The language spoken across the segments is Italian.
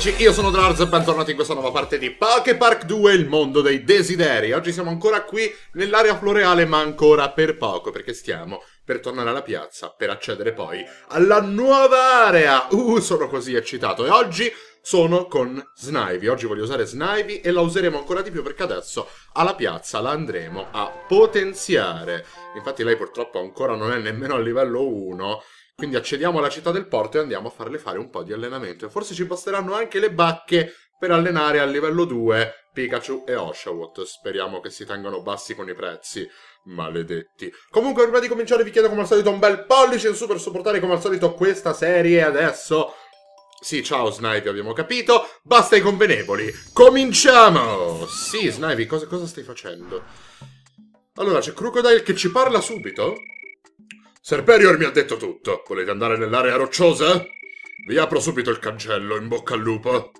simpatici, io sono Drarz e bentornati in questa nuova parte di Poképark 2, il mondo dei desideri. Oggi siamo ancora qui nell'area floreale, ma ancora per poco, perché stiamo per tornare alla piazza, per accedere poi alla nuova area. Sono così eccitato, e oggi sono con Snivy. Oggi voglio usare Snivy e la useremo ancora di più perché adesso alla piazza la andremo a potenziare. Infatti lei purtroppo ancora non è nemmeno a livello 1, quindi accediamo alla città del porto e andiamo a farle fare un po' di allenamento. E forse ci basteranno anche le bacche per allenare a livello 2 Pikachu e Oshawott. Speriamo che si tengano bassi con i prezzi. Maledetti. Comunque, prima di cominciare vi chiedo come al solito un bel pollice in su per supportare come al solito questa serie. Adesso... Sì, ciao Snivy, abbiamo capito. Basta i convenevoli. Cominciamo! Sì, Snivy, cosa stai facendo? Allora, c'è Crocodile che ci parla subito? Serperior mi ha detto tutto. Volete andare nell'area rocciosa? Vi apro subito il cancello, in bocca al lupo.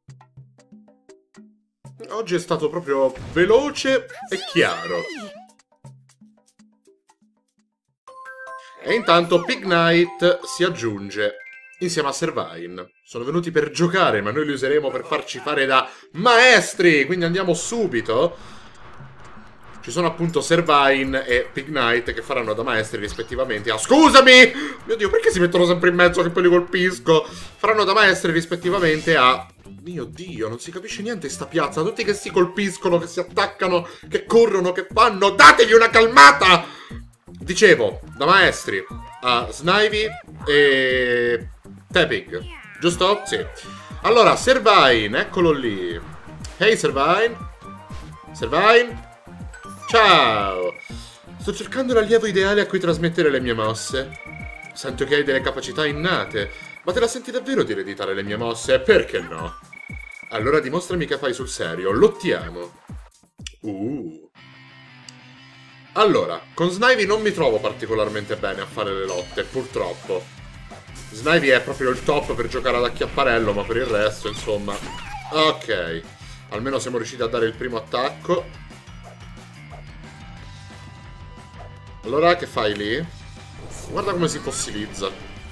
Oggi è stato proprio veloce e chiaro. E intanto Pignite si aggiunge insieme a Servine. Sono venuti per giocare, ma noi li useremo per farci fare da maestri. Quindi andiamo subito. Ci sono appunto Servine e Pignite che faranno da maestri rispettivamente a... Scusami! Mio Dio, perché si mettono sempre in mezzo che poi li colpisco? Faranno da maestri rispettivamente a... Mio Dio, non si capisce niente in sta piazza. Tutti che si colpiscono, che si attaccano, che corrono, che fanno. Dategli una calmata! Dicevo, da maestri a Snivy e... Tapping, giusto? Sì. Allora, Servine, eccolo lì. Hey Servine. Servine. Ciao! Sto cercando l'allievo ideale a cui trasmettere le mie mosse. Sento che hai delle capacità innate, ma te la senti davvero di ereditare le mie mosse? Perché no? Allora dimostrami che fai sul serio, lottiamo! Allora, con Snivy non mi trovo particolarmente bene a fare le lotte, purtroppo. Snivy è proprio il top per giocare ad acchiapparello, ma per il resto, insomma... Ok, almeno siamo riusciti a dare il primo attacco. Allora, che fai lì? Guarda come si fossilizza.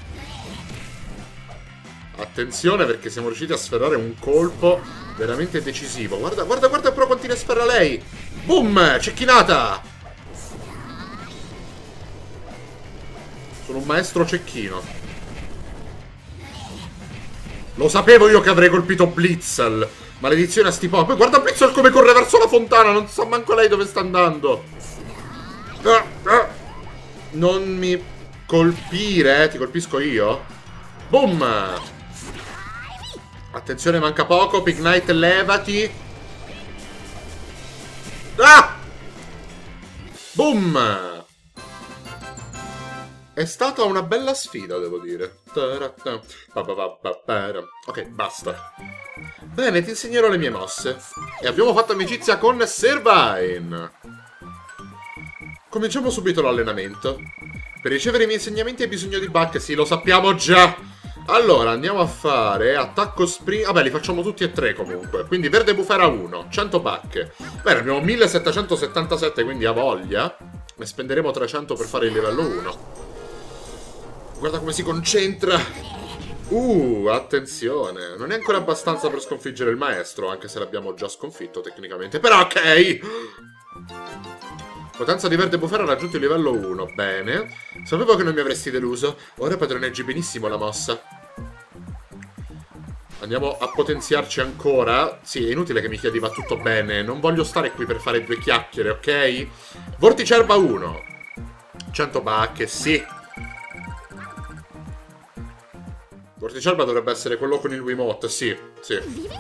Attenzione perché siamo riusciti a sferrare un colpo veramente decisivo. Guarda però quanti ne sferra lei. Boom! Cecchinata! Sono un maestro cecchino. Lo sapevo io che avrei colpito Blitzel. Maledizione a sti po'. Poi guarda Blitzel come corre verso la fontana. Non sa manco lei dove sta andando. Non mi colpire, ti colpisco io. Boom! Attenzione, manca poco. Pignite, levati. Ah! Boom! È stata una bella sfida, devo dire. Ok, basta. Bene, ti insegnerò le mie mosse. E abbiamo fatto amicizia con Servine. Cominciamo subito l'allenamento. Per ricevere i miei insegnamenti hai bisogno di bacche, sì, lo sappiamo già. Allora, andiamo a fare attacco sprint. Vabbè, li facciamo tutti e tre comunque. Quindi verde bufera 1, 100 bacche. Bene, abbiamo 1777, quindi ha voglia. Ne spenderemo 300 per fare il livello 1. Guarda come si concentra. Attenzione. Non è ancora abbastanza per sconfiggere il maestro, anche se l'abbiamo già sconfitto tecnicamente. Però ok. Potenza di verde bufera ha raggiunto il livello 1. Bene. Sapevo che non mi avresti deluso. Ora padroneggi benissimo la mossa. Andiamo a potenziarci ancora. Sì, è inutile che mi chiedi va tutto bene. Non voglio stare qui per fare due chiacchiere, ok? Vorticerba 1. 100 bacche, sì. Vorticerba dovrebbe essere quello con il Wiimote, sì, sì.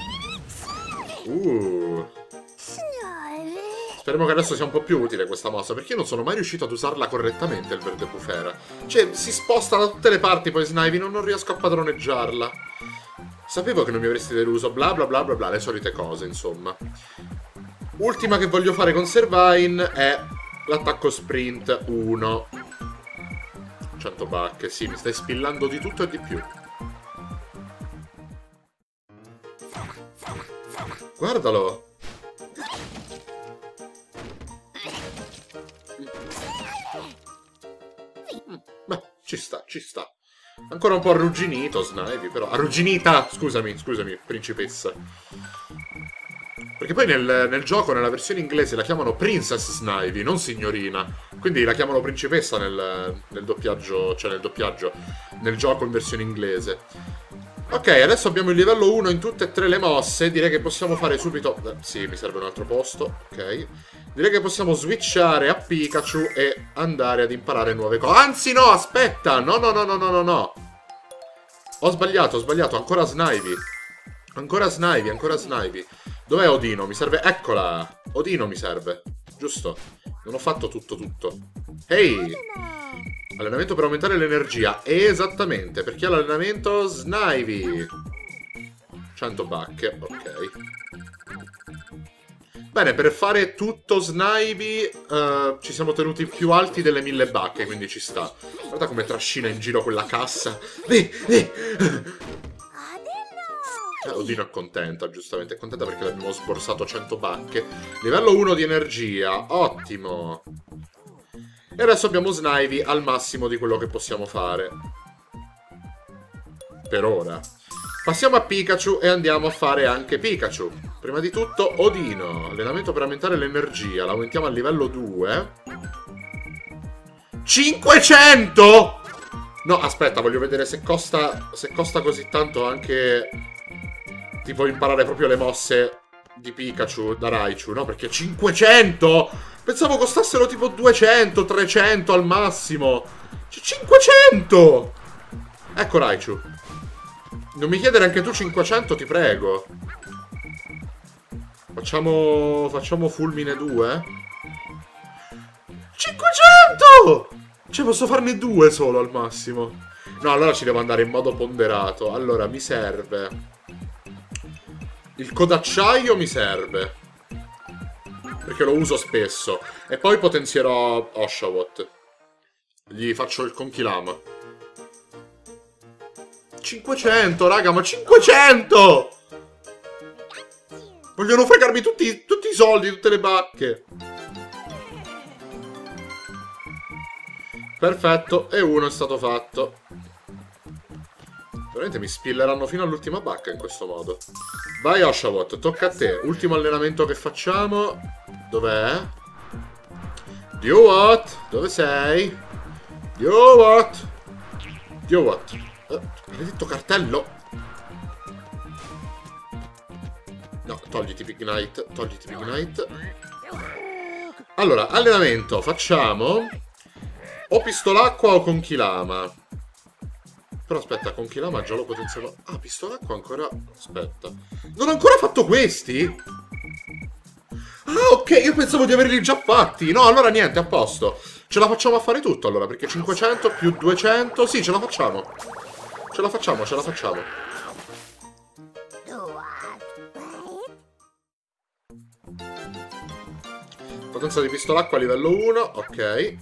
Speriamo che adesso sia un po' più utile questa mossa, perché io non sono mai riuscito ad usarla correttamente, il verde bufera. Cioè, si sposta da tutte le parti poi Snivy, non riesco a padroneggiarla. Sapevo che non mi avresti deluso, bla bla bla bla bla, le solite cose, insomma. Ultima che voglio fare con Servine è l'attacco sprint 1. 100 bacche, sì, mi stai spillando di tutto e di più. Guardalo! Beh, ci sta, ci sta. Ancora un po' arrugginito Snivy, però. Arrugginita! Scusami, principessa. Perché poi nel gioco, nella versione inglese, la chiamano Princess Snivy, non signorina. Quindi la chiamano principessa nel doppiaggio, cioè nel gioco in versione inglese. Ok, adesso abbiamo il livello 1 in tutte e tre le mosse. Direi che possiamo fare subito... sì, mi serve un altro posto. Ok. Direi che possiamo switchare a Pikachu e andare ad imparare nuove cose. Anzi, no, aspetta! No. Ho sbagliato. Ancora Snivy. Ancora Snivy. Dov'è Odino? Mi serve... Eccola! Odino mi serve. Giusto. Non ho fatto tutto. Ehi! Allenamento per aumentare l'energia. Esattamente. Per chi ha l'allenamento? Snivy. 100 bacche. Ok. Bene, per fare tutto Snivy ci siamo tenuti più alti delle 1000 bacche, quindi ci sta. Guarda come trascina in giro quella cassa. Odino è contenta, giustamente. È contenta perché l'abbiamo sborsato 100 bacche. Livello 1 di energia. Ottimo. E adesso abbiamo Snivy al massimo di quello che possiamo fare. Per ora. Passiamo a Pikachu e andiamo a fare anche Pikachu. Prima di tutto, Odino. Allenamento per aumentare l'energia. L'aumentiamo al livello 2. 500! No, aspetta, voglio vedere se costa così tanto anche... tipo imparare proprio le mosse di Pikachu da Raichu, no? Perché 500! Pensavo costassero tipo 200, 300 al massimo. 500! Ecco Raichu. Non mi chiedere anche tu 500, ti prego. Facciamo fulmine 2. 500! Cioè posso farne 2 solo al massimo. No, allora ci devo andare in modo ponderato. Allora mi serve... il codacciaio mi serve. Perché lo uso spesso. E poi potenzierò Oshawott. Gli faccio il Conchilama. 500, raga, ma 500! Vogliono fregarmi tutti i soldi, tutte le bacche. Perfetto, e uno è stato fatto. Veramente mi spilleranno fino all'ultima bacca in questo modo. Vai Oshawott, tocca a te. Ultimo allenamento che facciamo. Dov'è? Dewott, dove sei? Dewott. Maledetto cartello. No, togliti Pignite. Allora, allenamento. Facciamo o pistolacqua o Conchilama. Però aspetta, Conchilama già lo potenziamo. Ah, pistolacqua ancora... Aspetta. Non ho ancora fatto questi? Ah, ok, io pensavo di averli già fatti. No, allora niente, a posto. Ce la facciamo a fare tutto, allora, perché 500 più 200... Sì, ce la facciamo. Ce la facciamo. Potenza di pistolacqua a livello 1, ok.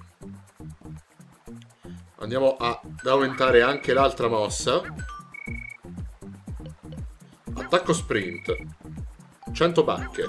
Andiamo ad aumentare anche l'altra mossa. Attacco sprint. 100 bacche.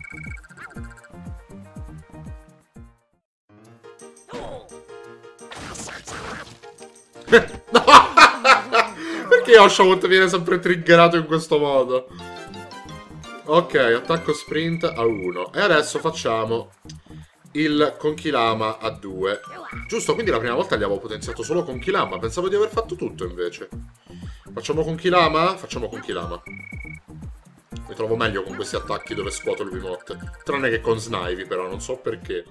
No! Perché Oshawott viene sempre triggerato in questo modo? Ok, attacco sprint a 1. E adesso facciamo il Conchilama a 2. Giusto, quindi la prima volta gli avevo potenziato solo Conchilama. Pensavo di aver fatto tutto invece. Facciamo Conchilama? Facciamo Conchilama. Mi trovo meglio con questi attacchi dove scuoto il Wiimote. Tranne che con Snivy, però, non so perché.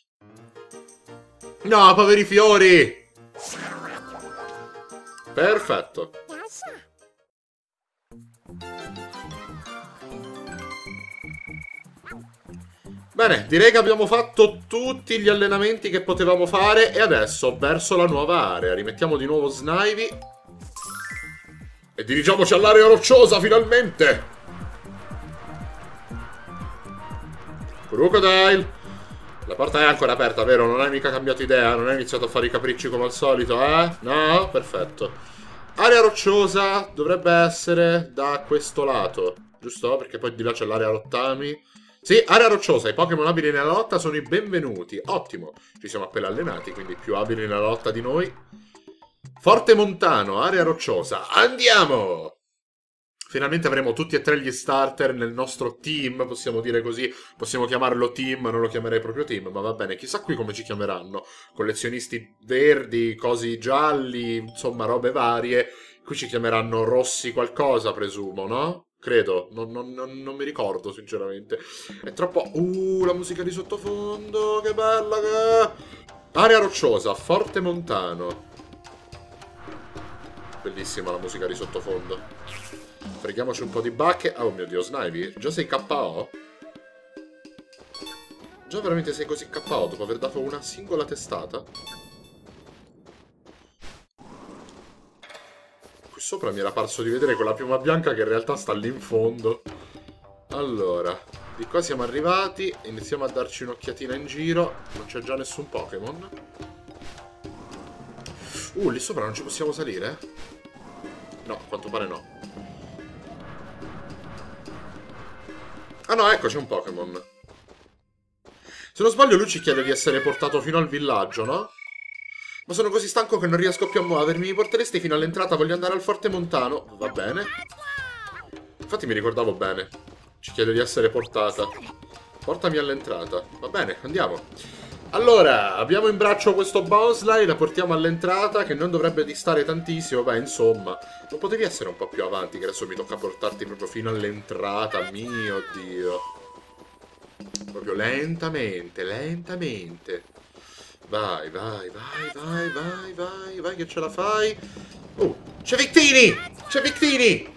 No, poveri fiori! Perfetto. Bene, direi che abbiamo fatto tutti gli allenamenti che potevamo fare e adesso verso la nuova area. Rimettiamo di nuovo Snivy e dirigiamoci all'area rocciosa finalmente. Crocodile. La porta è ancora aperta, vero? Non hai mica cambiato idea? Non hai iniziato a fare i capricci come al solito, eh? No? Perfetto. Area rocciosa dovrebbe essere da questo lato, giusto? Perché poi di là c'è l'area rottami. Sì, area rocciosa, i Pokémon abili nella lotta sono i benvenuti. Ottimo, ci siamo appena allenati, quindi più abili nella lotta di noi. Forte Montano, area rocciosa. Andiamo! Finalmente avremo tutti e tre gli starter nel nostro team, possiamo dire così. Possiamo chiamarlo team, non lo chiamerei proprio team, ma va bene. Chissà qui come ci chiameranno. Collezionisti verdi, cosi gialli, insomma robe varie. Qui ci chiameranno rossi qualcosa, presumo, no? Credo, non mi ricordo sinceramente. È troppo... la musica di sottofondo, che bella che è! Area rocciosa, Forte Montano. Bellissima la musica di sottofondo. Freghiamoci un po' di bacche. Oh mio Dio, Snivy, già sei KO? Già veramente sei così KO dopo aver dato una singola testata? Qui sopra mi era parso di vedere quella piuma bianca che in realtà sta lì in fondo. Allora, di qua siamo arrivati. Iniziamo a darci un'occhiatina in giro. Non c'è già nessun Pokémon. Lì sopra non ci possiamo salire? No, a quanto pare no. Ah no, ecco, c'è un Pokémon. Se non sbaglio lui ci chiede di essere portato fino al villaggio, no? Ma sono così stanco che non riesco più a muovermi. Mi porteresti fino all'entrata? Voglio andare al Forte Montano. Va bene. Infatti mi ricordavo bene. Ci chiede di essere portata. Portami all'entrata. Va bene, andiamo. Allora, abbiamo in braccio questo Bonsly, la portiamo all'entrata, che non dovrebbe distare tantissimo. Beh, insomma, non potevi essere un po' più avanti, che adesso mi tocca portarti proprio fino all'entrata. Mio Dio. Proprio lentamente, lentamente. Vai, vai, vai, vai, vai, vai, vai, che ce la fai. C'è Victini! C'è Victini!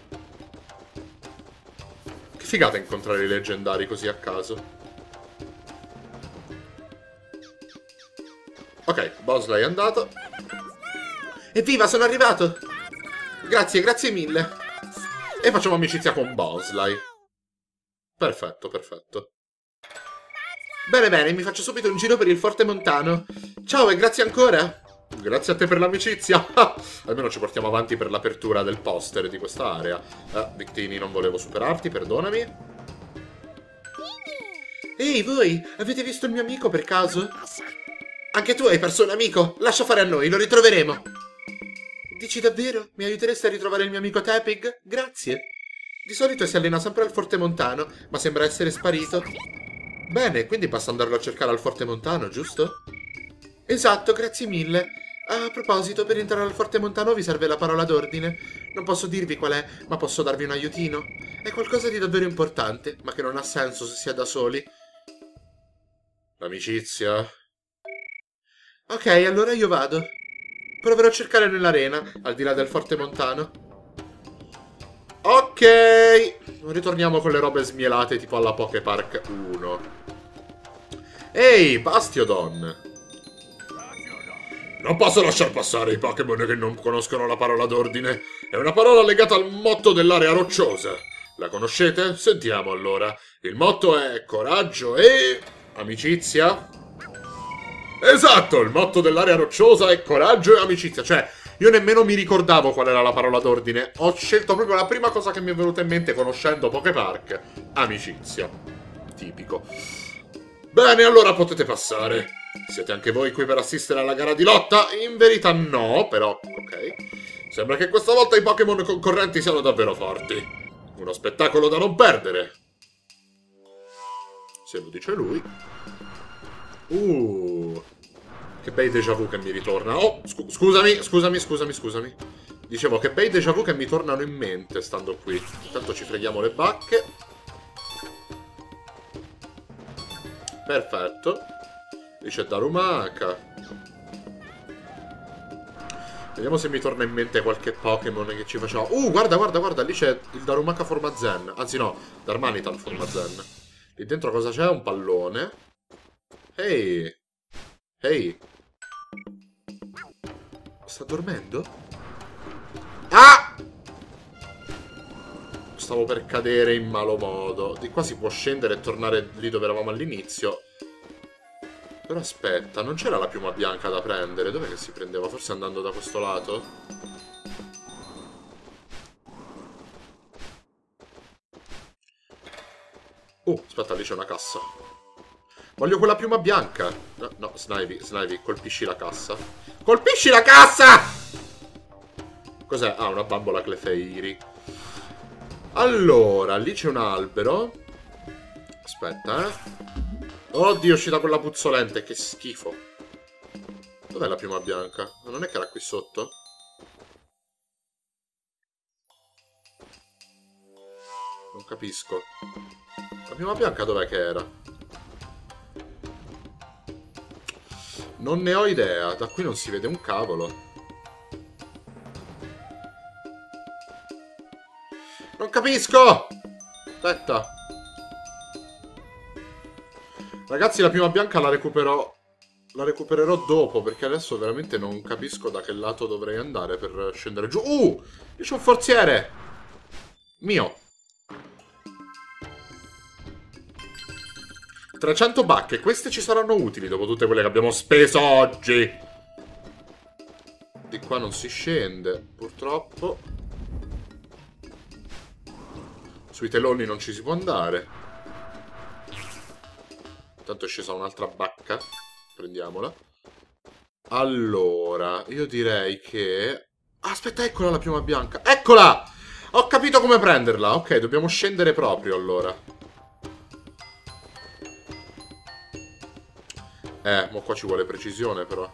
Che figata incontrare i leggendari così a caso. Ok, Bonsly è andato. Evviva, sono arrivato! Grazie, grazie mille. E facciamo amicizia con Bonsly. Perfetto, perfetto. Bene, bene, mi faccio subito un giro per il Forte Montano. Ciao e grazie ancora. Grazie a te per l'amicizia. Almeno ci portiamo avanti per l'apertura del poster di questa area. Victini, non volevo superarti, perdonami. Ehi, voi, avete visto il mio amico per caso? Anche tu hai perso un amico. Lascia fare a noi, lo ritroveremo. Dici davvero? Mi aiuteresti a ritrovare il mio amico Tepig? Grazie. Di solito si allena sempre al Forte Montano, ma sembra essere sparito. Bene, quindi basta andarlo a cercare al Forte Montano, giusto? Esatto, grazie mille. A proposito, per entrare al Forte Montano vi serve la parola d'ordine. Non posso dirvi qual è, ma posso darvi un aiutino. È qualcosa di davvero importante, ma che non ha senso se si è da soli. L'amicizia? Ok, allora io vado. Proverò a cercare nell'arena, al di là del Forte Montano. Ok! Ritorniamo con le robe smielate tipo alla Poképark 1. Ehi, Bastiodon! Non posso lasciar passare i Pokémon che non conoscono la parola d'ordine. È una parola legata al motto dell'area rocciosa. La conoscete? Sentiamo allora. Il motto è coraggio e... amicizia? Esatto, il motto dell'area rocciosa è coraggio e amicizia. Cioè, io nemmeno mi ricordavo qual era la parola d'ordine. Ho scelto proprio la prima cosa che mi è venuta in mente conoscendo Poképark. Amicizia. Tipico. Bene, allora potete passare. Siete anche voi qui per assistere alla gara di lotta? In verità no, però ok. Sembra che questa volta i Pokémon concorrenti siano davvero forti. Uno spettacolo da non perdere. Se lo dice lui. Che bei déjà vu che mi ritorna. Oh, scusami. Dicevo, che bei déjà vu che mi tornano in mente stando qui. Intanto ci freghiamo le bacche. Perfetto. Lì c'è Darumaka. Vediamo se mi torna in mente qualche Pokémon che ci faceva. Guarda, lì c'è il Darumaka forma Zen. Anzi no, Darmanitan forma Zen. Lì dentro cosa c'è? Un pallone. Ehi. Ehi. Sta dormendo? Ah! Stavo per cadere in malo modo. Di qua si può scendere e tornare lì dove eravamo all'inizio. Però aspetta, non c'era la piuma bianca da prendere? Dov'è che si prendeva? Forse andando da questo lato? Aspetta, lì c'è una cassa. Voglio quella piuma bianca. No, Snivy, colpisci la cassa. Colpisci la cassa! Cos'è? Ah, una bambola Clefairy. Allora, lì c'è un albero. Aspetta, Oddio, è uscita quella puzzolente, che schifo. Dov'è la piuma bianca? Ma non è che era qui sotto? Non capisco. La piuma bianca dov'è che era? Non ne ho idea. Da qui non si vede un cavolo. Non capisco! Aspetta. Ragazzi, la piuma bianca la recupererò dopo, perché adesso veramente non capisco da che lato dovrei andare per scendere giù. Lì c'è un forziere! Mio. 300 bacche, queste ci saranno utili dopo tutte quelle che abbiamo speso oggi. Di qua non si scende, purtroppo. Sui teloni non ci si può andare. Tanto è scesa un'altra bacca. Prendiamola. Allora, io direi che... Aspetta, eccola la piuma bianca. Eccola! Ho capito come prenderla. Ok, dobbiamo scendere proprio allora. Mo qua ci vuole precisione però.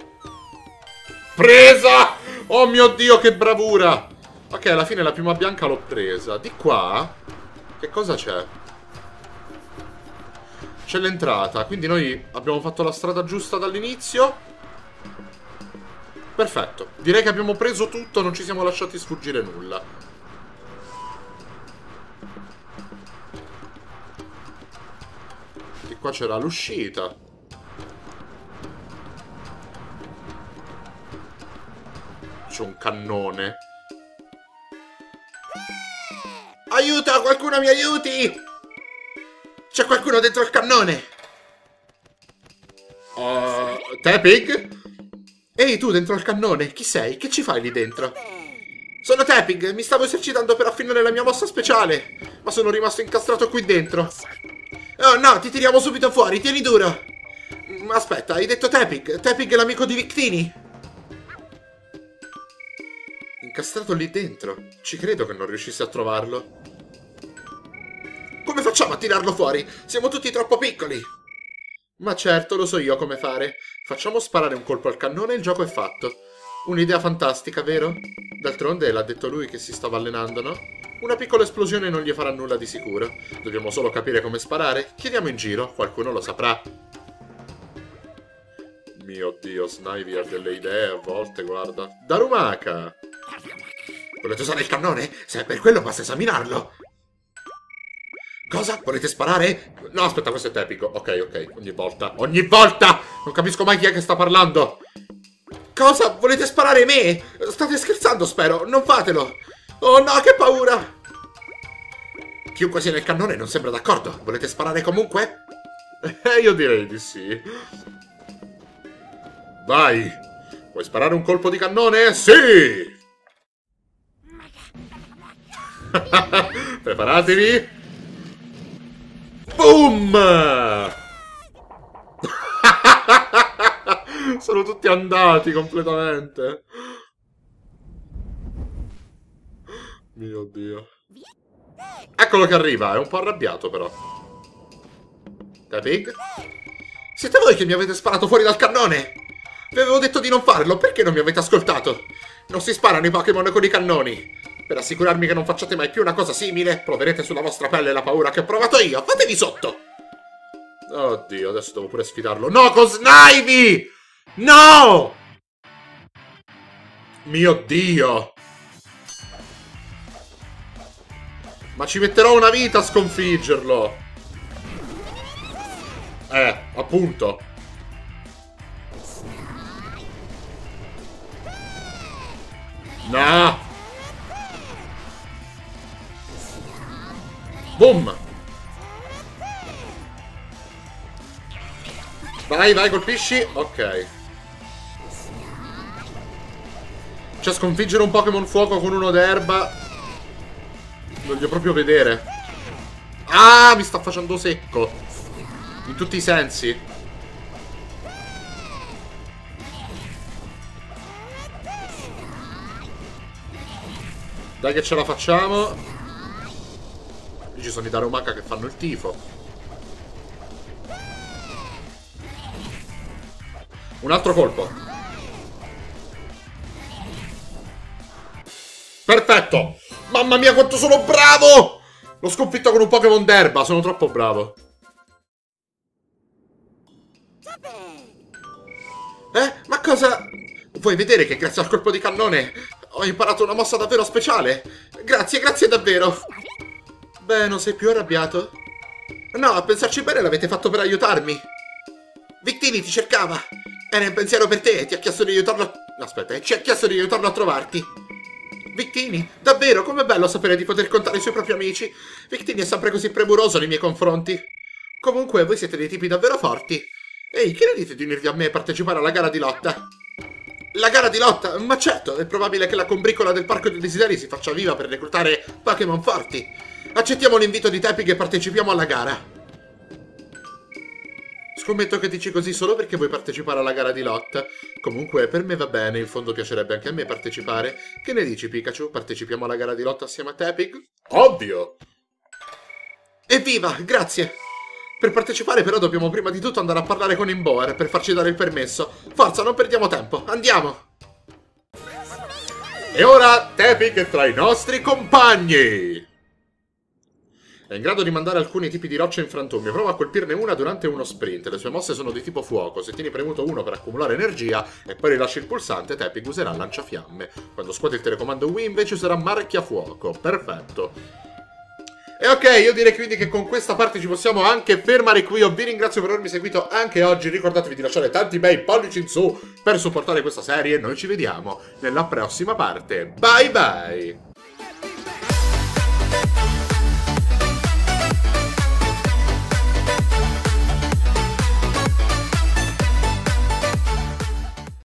Presa! Oh mio Dio, che bravura! Ok, alla fine la piuma bianca l'ho presa. Di qua... Che cosa c'è? C'è l'entrata, quindi noi abbiamo fatto la strada giusta dall'inizio. Perfetto. Direi che abbiamo preso tutto, non ci siamo lasciati sfuggire nulla. Di qua c'era l'uscita. C'è un cannone. Aiuto! Qualcuno mi aiuti! C'è qualcuno dentro il cannone! Tepig? Ehi tu dentro il cannone, chi sei? Che ci fai lì dentro? Sono Tepig, mi stavo esercitando per affinare la mia mossa speciale, ma sono rimasto incastrato qui dentro. Oh no, ti tiriamo subito fuori, tieni duro! Aspetta, hai detto Tepig? Tepig è l'amico di Victini? Incastrato lì dentro? Ci credo che non riuscissi a trovarlo. Come facciamo a tirarlo fuori? Siamo tutti troppo piccoli. Ma certo, lo so io come fare. Facciamo sparare un colpo al cannone e il gioco è fatto. Un'idea fantastica, vero? D'altronde l'ha detto lui che si stava allenando, no? Una piccola esplosione non gli farà nulla di sicuro. Dobbiamo solo capire come sparare. Chiediamo in giro, qualcuno lo saprà. Mio Dio, Snivy ha delle idee a volte, guarda. Darumaka! Volete usare il cannone? Se è per quello basta esaminarlo. Cosa? Volete sparare? No, aspetta, questo è tepico. Ok, ogni volta. Ogni volta! Non capisco mai chi è che sta parlando. Cosa? Volete sparare me? State scherzando, spero. Non fatelo. Oh no, che paura. Chiunque sia nel cannone non sembra d'accordo. Volete sparare comunque? Io direi di sì. Vai. Vuoi sparare un colpo di cannone? Sì! Preparatevi. Boom! Sono tutti andati completamente. Mio Dio. Eccolo che arriva, è un po' arrabbiato però. Tepig? Siete voi che mi avete sparato fuori dal cannone? Vi avevo detto di non farlo, perché non mi avete ascoltato? Non si sparano i Pokémon con i cannoni. Per assicurarmi che non facciate mai più una cosa simile, proverete sulla vostra pelle la paura che ho provato io. Fatevi sotto! Oddio, adesso devo pure sfidarlo. No, con Snivy! No! Mio Dio! Ma ci metterò una vita a sconfiggerlo! Appunto. No! Boom! Vai, colpisci. Ok. Cioè, sconfiggere un Pokémon fuoco con uno d'erba. Voglio proprio vedere. Ah, mi sta facendo secco. In tutti i sensi. Dai che ce la facciamo. Lì ci sono i Darumaka che fanno il tifo. Un altro colpo. Perfetto. Mamma mia quanto sono bravo. L'ho sconfitto con un Pokémon d'erba. Sono troppo bravo. Ma cosa... Vuoi vedere che grazie al colpo di cannone ho imparato una mossa davvero speciale? Grazie, grazie davvero. Beh, non sei più arrabbiato? No, a pensarci bene l'avete fatto per aiutarmi. Victini ti cercava. Era in pensiero per te e ti ha chiesto di aiutarlo... Aspetta, ci ha chiesto di aiutarlo a trovarti. Victini? Davvero? Com'è bello sapere di poter contare sui propri amici. Victini è sempre così premuroso nei miei confronti. Comunque, voi siete dei tipi davvero forti. Ehi, che ne dite di unirvi a me e partecipare alla gara di lotta? La gara di lotta? Ma certo, è probabile che la combricola del Parco dei Desideri si faccia viva per reclutare Pokémon forti. Accettiamo l'invito di Tepig e partecipiamo alla gara. Scommetto che dici così solo perché vuoi partecipare alla gara di lotta. Comunque, per me va bene, in fondo piacerebbe anche a me partecipare. Che ne dici, Pikachu? Partecipiamo alla gara di lotta assieme a Tepig? Ovvio! Evviva, grazie! Per partecipare però dobbiamo prima di tutto andare a parlare con Imboar per farci dare il permesso. Forza, non perdiamo tempo, andiamo! E ora Tepig è tra i nostri compagni! È in grado di mandare alcuni tipi di rocce in frantumi. Prova a colpirne una durante uno sprint. Le sue mosse sono di tipo fuoco. Se tieni premuto 1 per accumulare energia e poi rilasci il pulsante, Tepig userà lanciafiamme. Quando scuoti il telecomando Wii invece userà marchiafuoco. Perfetto. E ok, io direi quindi che con questa parte ci possiamo anche fermare qui. Io vi ringrazio per avermi seguito anche oggi. Ricordatevi di lasciare tanti bei pollici in su per supportare questa serie. Noi ci vediamo nella prossima parte. Bye bye!